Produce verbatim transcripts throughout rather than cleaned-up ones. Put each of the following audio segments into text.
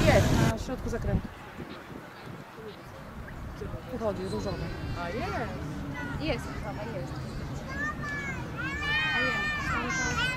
jest, na środku zakrętu. Tu chodzi, różowy. A jest. Jest, chyba jest. A jest,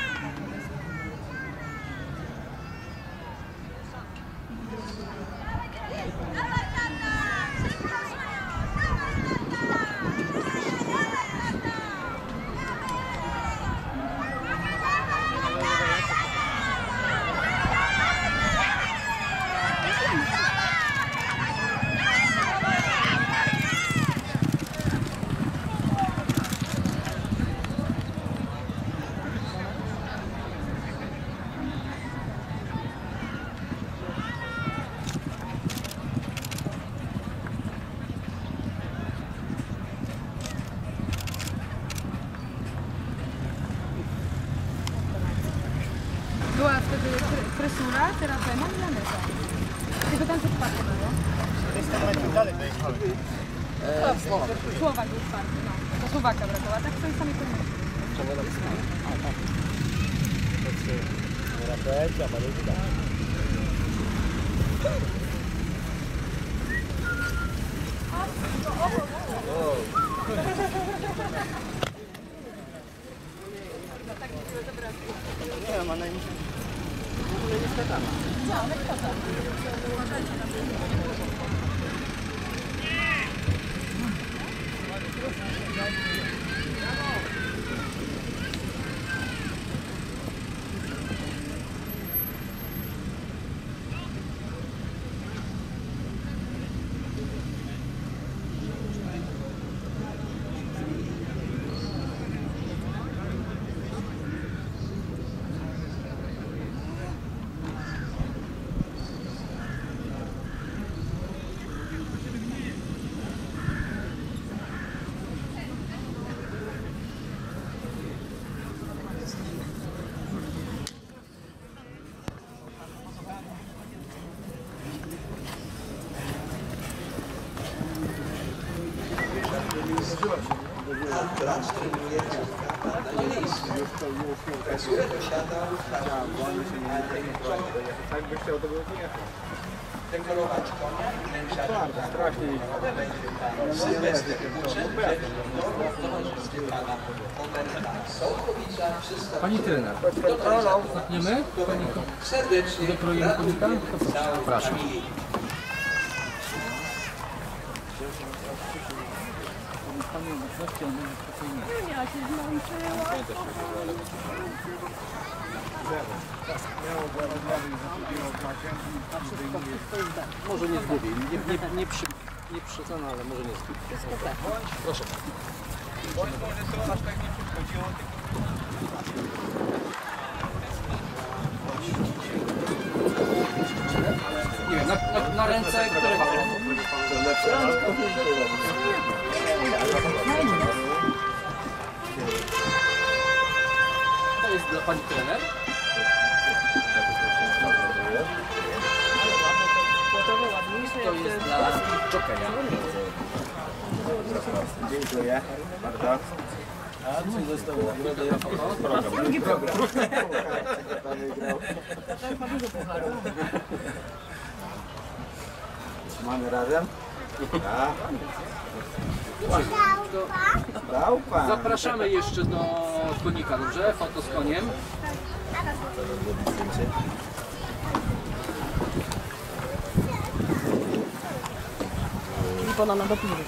Była wtedy fryzura, terapena i laneta. Tylko tam co czwarte było. czterysta metrów dalej dojechałem. Eee, Słowak. Słowak był czwarty, no. To Słowaka brakowa, tak w tej samej kolejności. Czemu na wysłanie? A, tak. To trzy. Rapecie, a malutki tak. Nie, ma najmniejszy. W ogóle nie skakana. No, ale kto to? Klacz trenuje na miejscu. Kasuje posiadał Tak by chciał, to by pojechał. dekorować konia i męża. Sylwester Buczyn, towarzystwie pana Omerta Sołkowicza, przedstawił Pani trener, zaczniemy? serdecznie Dekorujemy konika? całej Proszę. familii. Ja się zmęczyła. Może nie zgubi, nie, nie, nie, przy, nie przycena, ale może nie zgubi. Proszę. Bądź może to aż tak nie przychodziło, Nie wiem, na, na, na ręce którego? To jest dla pani trener. To jest dla jokeja. Dziękuję bardzo. A co zostało? Drugi program. Pan wygrał. Tak, ma dużo pucharów. Mamy razem? Tak. Dał pan. Zapraszamy jeszcze do konika, dobrze? Foto z koniem. I ponad do piwy.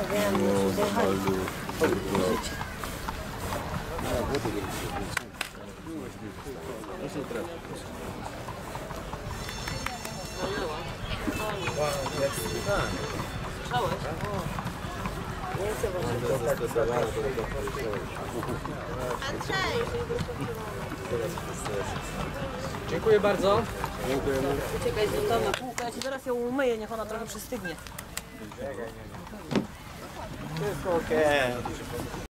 Dziękuję bardzo. Uciekaj z domu półkę, ja ci zaraz ją umyję, niech ona trochę przystygnie. Wszystko okej.